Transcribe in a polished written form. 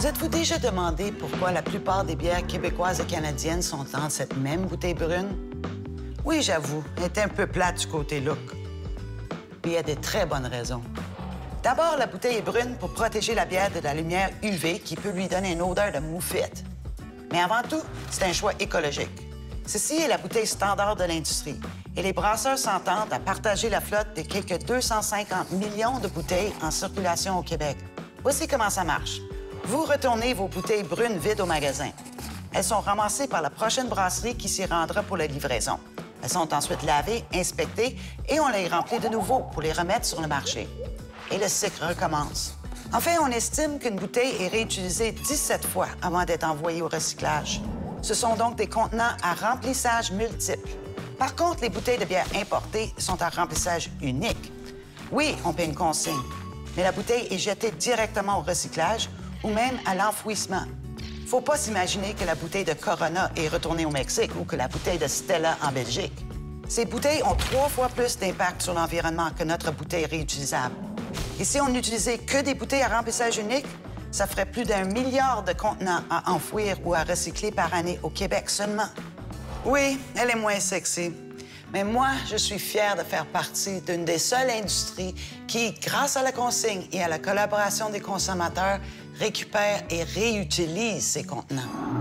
Vous êtes-vous déjà demandé pourquoi la plupart des bières québécoises et canadiennes sont dans cette même bouteille brune? Oui, j'avoue, elle est un peu plate du côté look. Mais il y a de très bonnes raisons. D'abord, la bouteille est brune pour protéger la bière de la lumière UV qui peut lui donner une odeur de moufette. Mais avant tout, c'est un choix écologique. Ceci est la bouteille standard de l'industrie et les brasseurs s'entendent à partager la flotte de quelques 250 millions de bouteilles en circulation au Québec. Voici comment ça marche. Vous retournez vos bouteilles brunes vides au magasin. Elles sont ramassées par la prochaine brasserie qui s'y rendra pour la livraison. Elles sont ensuite lavées, inspectées et on les remplit de nouveau pour les remettre sur le marché. Et le cycle recommence. Enfin, on estime qu'une bouteille est réutilisée 17 fois avant d'être envoyée au recyclage. Ce sont donc des contenants à remplissage multiple. Par contre, les bouteilles de bière importées sont à remplissage unique. Oui, on paie une consigne, mais la bouteille est jetée directement au recyclage ou même à l'enfouissement. Faut pas s'imaginer que la bouteille de Corona est retournée au Mexique ou que la bouteille de Stella en Belgique. Ces bouteilles ont 3 fois plus d'impact sur l'environnement que notre bouteille réutilisable. Et si on n'utilisait que des bouteilles à remplissage unique, ça ferait plus d'1 milliard de contenants à enfouir ou à recycler par année au Québec seulement. Oui, elle est moins sexy. Mais moi, je suis fière de faire partie d'une des seules industries qui, grâce à la consigne et à la collaboration des consommateurs, récupère et réutilise ces contenants.